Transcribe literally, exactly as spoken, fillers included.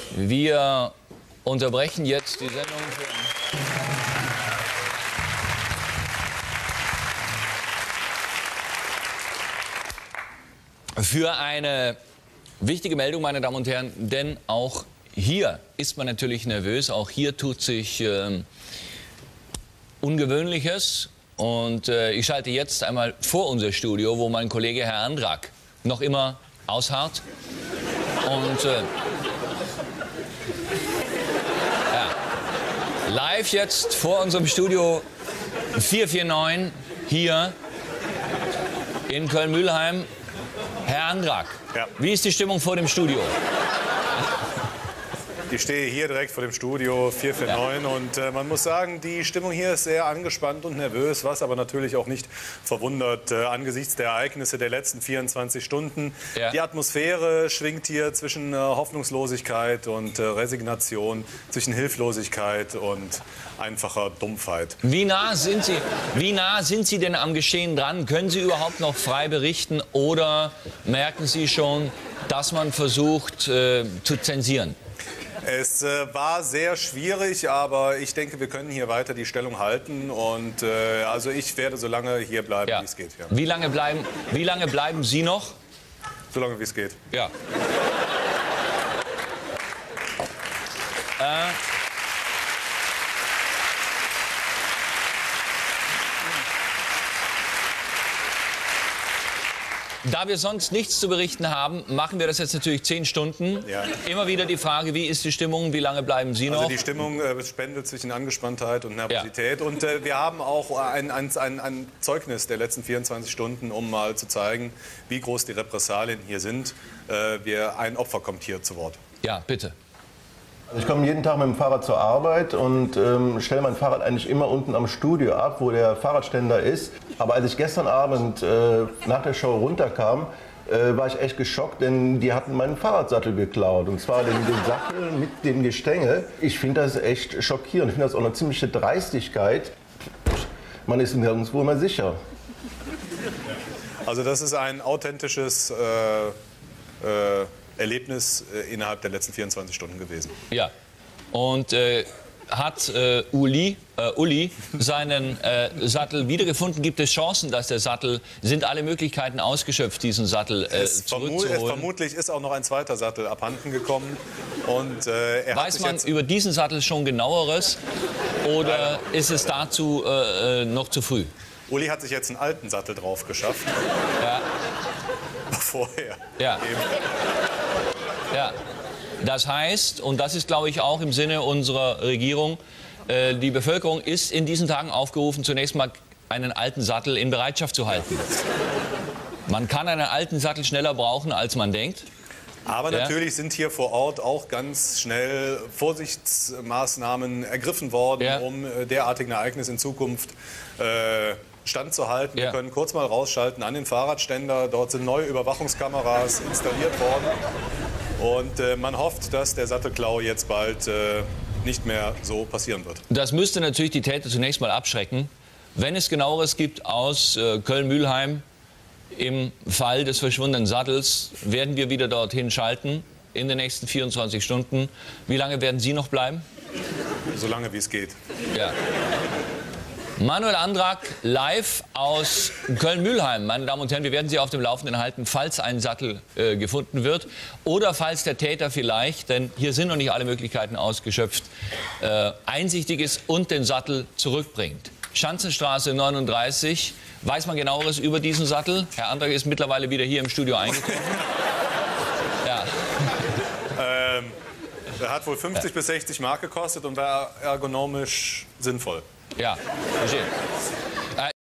Wir unterbrechen jetzt die Sendung für, für eine wichtige Meldung, meine Damen und Herren, denn auch hier ist man natürlich nervös, auch hier tut sich äh, Ungewöhnliches. Und äh, ich schalte jetzt einmal vor unser Studio, wo mein Kollege Herr Andrak noch immer ausharrt. Und äh, ja, live jetzt vor unserem Studio vier vier neun hier in Köln-Mülheim. Herr Andrak, ja. Wie ist die Stimmung vor dem Studio? Ich stehe hier direkt vor dem Studio vier vier neun ja. und äh, man muss sagen, die Stimmung hier ist sehr angespannt und nervös, was aber natürlich auch nicht verwundert äh, angesichts der Ereignisse der letzten vierundzwanzig Stunden. Ja. Die Atmosphäre schwingt hier zwischen äh, Hoffnungslosigkeit und äh, Resignation, zwischen Hilflosigkeit und einfacher Dumpfheit. Wie nah sind Sie, wie nah sind Sie denn am Geschehen dran? Können Sie überhaupt noch frei berichten oder merken Sie schon, dass man versucht äh, zu zensieren? Es äh, war sehr schwierig, aber ich denke, wir können hier weiter die Stellung halten. Und äh, also ich werde so lange hier bleiben, ja. wie es geht. Ja. Wie lange bleiben, wie lange bleiben Sie noch? So lange, wie es geht. Ja. äh, Da wir sonst nichts zu berichten haben, machen wir das jetzt natürlich zehn Stunden. Ja. Immer wieder die Frage, wie ist die Stimmung, wie lange bleiben Sie noch? Also die Stimmung äh, spendet zwischen Angespanntheit und Nervosität. Ja. Und äh, wir haben auch ein, ein, ein, ein Zeugnis der letzten vierundzwanzig Stunden, um mal zu zeigen, wie groß die Repressalien hier sind. Äh, wir, ein Opfer kommt hier zu Wort. Ja, bitte. Ich komme jeden Tag mit dem Fahrrad zur Arbeit und ähm, stelle mein Fahrrad eigentlich immer unten am Studio ab, wo der Fahrradständer ist. Aber als ich gestern Abend äh, nach der Show runterkam, äh, war ich echt geschockt, denn die hatten meinen Fahrradsattel geklaut. Und zwar den, den Sattel mit dem Gestänge. Ich finde das echt schockierend. Ich finde das auch eine ziemliche Dreistigkeit. Man ist nirgendwo mehr sicher. Also das ist ein authentisches äh, äh, Erlebnis äh, innerhalb der letzten vierundzwanzig Stunden gewesen. Ja, und äh, hat äh, Uli, äh, Uli seinen äh, Sattel wiedergefunden? Gibt es Chancen, dass der Sattel, sind alle Möglichkeiten ausgeschöpft, diesen Sattel äh, es zurückzuholen? Vermu vermutlich ist auch noch ein zweiter Sattel abhanden gekommen. Und, äh, er Weiß hat sich man jetzt über diesen Sattel schon genaueres oder Nein. ist es dazu äh, noch zu früh? Uli hat sich jetzt einen alten Sattel drauf geschafft. Ja. Vorher. Ja. Eben. Ja, das heißt, und das ist, glaube ich, auch im Sinne unserer Regierung, äh, die Bevölkerung ist in diesen Tagen aufgerufen, zunächst mal einen alten Sattel in Bereitschaft zu halten. Man kann einen alten Sattel schneller brauchen, als man denkt. Aber ja. natürlich sind hier vor Ort auch ganz schnell Vorsichtsmaßnahmen ergriffen worden, ja. um äh, derartigen Ereignissen in Zukunft äh, standzuhalten. Ja. Wir können kurz mal rausschalten an den Fahrradständer. Dort sind neue Überwachungskameras installiert worden. Und äh, man hofft, dass der Sattelklau jetzt bald äh, nicht mehr so passieren wird. Das müsste natürlich die Täter zunächst mal abschrecken. Wenn es Genaueres gibt aus äh, Köln-Mülheim im Fall des verschwundenen Sattels, werden wir wieder dorthin schalten in den nächsten vierundzwanzig Stunden. Wie lange werden Sie noch bleiben? So lange, wie es geht. Ja. Manuel Andrak live aus Köln-Mülheim. Meine Damen und Herren, wir werden Sie auf dem Laufenden halten, falls ein Sattel äh, gefunden wird oder falls der Täter vielleicht, denn hier sind noch nicht alle Möglichkeiten ausgeschöpft, äh, einsichtig ist und den Sattel zurückbringt. Schanzenstraße neununddreißig. Weiß man Genaueres über diesen Sattel? Herr Andrak ist mittlerweile wieder hier im Studio eingetroffen. Ja. Ähm, er hat wohl fünfzig bis sechzig Mark gekostet und war ergonomisch sinnvoll. Ja, verstehe.